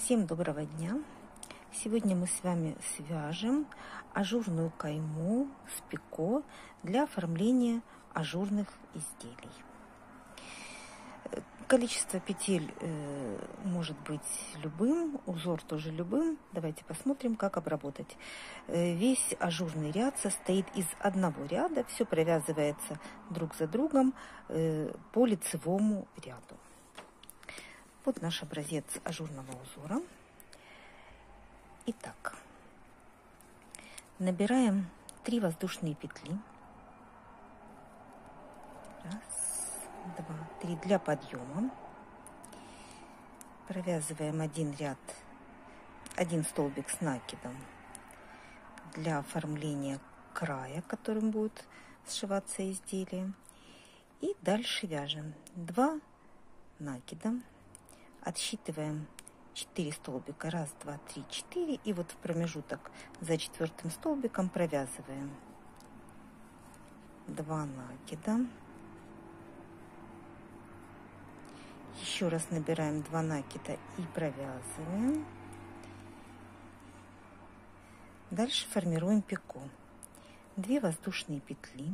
Всем доброго дня! Сегодня мы с вами свяжем ажурную кайму с пико для оформления ажурных изделий. Количество петель может быть любым, узор тоже любым. Давайте посмотрим, как обработать. Весь ажурный ряд состоит из одного ряда, все провязывается друг за другом по лицевому ряду. Вот наш образец ажурного узора. Итак, набираем 3 воздушные петли. 1, 2, 3 для подъема. Провязываем один ряд, один столбик с накидом для оформления края, которым будет сшиваться изделие. И дальше вяжем 2 накида. Отсчитываем 4 столбика. 1, 2, 3, 4. И вот в промежуток за 4-м столбиком провязываем 2 накида. Еще раз набираем 2 накида и провязываем. Дальше формируем пико. 2 воздушные петли.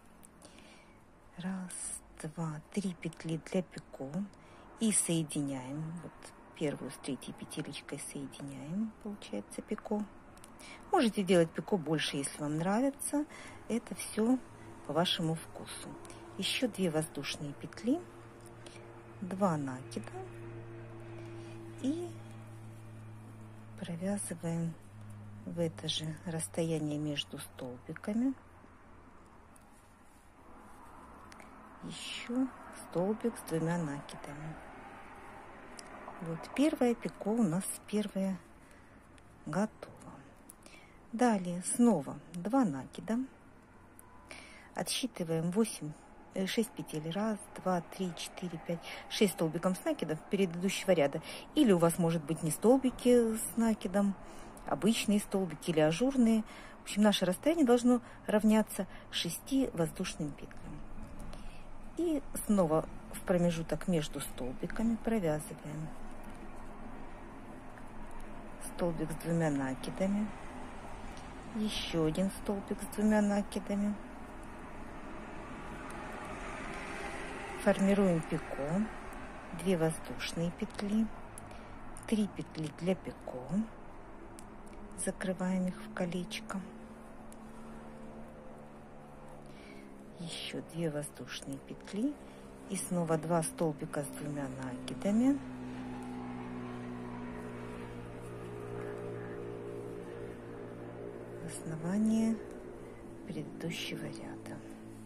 1, 2, 3 петли для пико. И соединяем. Вот первую с 3-й петелечкой соединяем. Получается пико. Можете делать пико больше, если вам нравится. Это все по вашему вкусу. Еще 2 воздушные петли. 2 накида. И провязываем в это же расстояние между столбиками. Еще столбик с 2 накидами. Вот первое пико у нас первое готово. Далее снова 2 накида. Отсчитываем 6 петель. 1, 2, 3, 4, 5, 6 столбиком с накидом предыдущего ряда. Или у вас может быть не столбики с накидом, обычные столбики или ажурные. В общем, наше расстояние должно равняться 6 воздушным петлям. И снова в промежуток между столбиками провязываем столбик с 2 накидами, еще один столбик с 2 накидами, формируем пико, 2 воздушные петли, 3 петли для пико, закрываем их в колечко, еще 2 воздушные петли и снова 2 столбика с 2 накидами. Основание предыдущего ряда.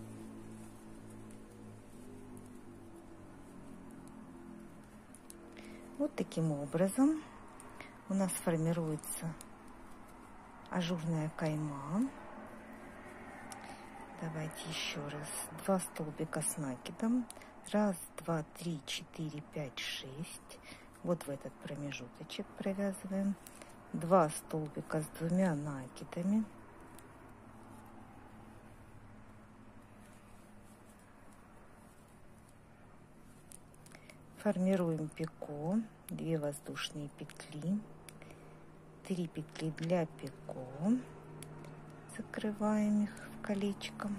Вот таким образом у нас формируется ажурная кайма. Давайте еще раз. 2 столбика с накидом. 1, 2, 3, 4, 5, 6. Вот в этот промежуточек провязываем. 2 столбика с 2 накидами. Формируем пико. 2 воздушные петли. 3 петли для пико. Закрываем их в колечко.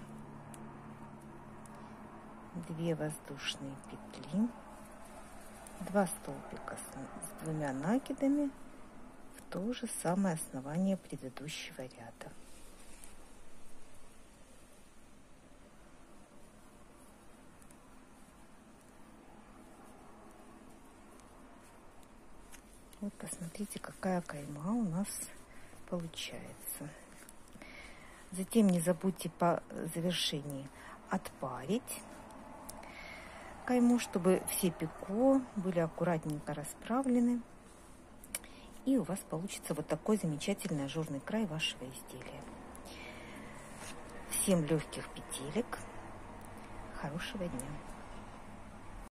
2 воздушные петли. 2 столбика с 2 накидами. То же самое основание предыдущего ряда. Вот посмотрите, какая кайма у нас получается. Затем не забудьте по завершении отпарить кайму, чтобы все пико были аккуратненько расправлены. И у вас получится вот такой замечательный ажурный край вашего изделия. Всем легких петелек. Хорошего дня.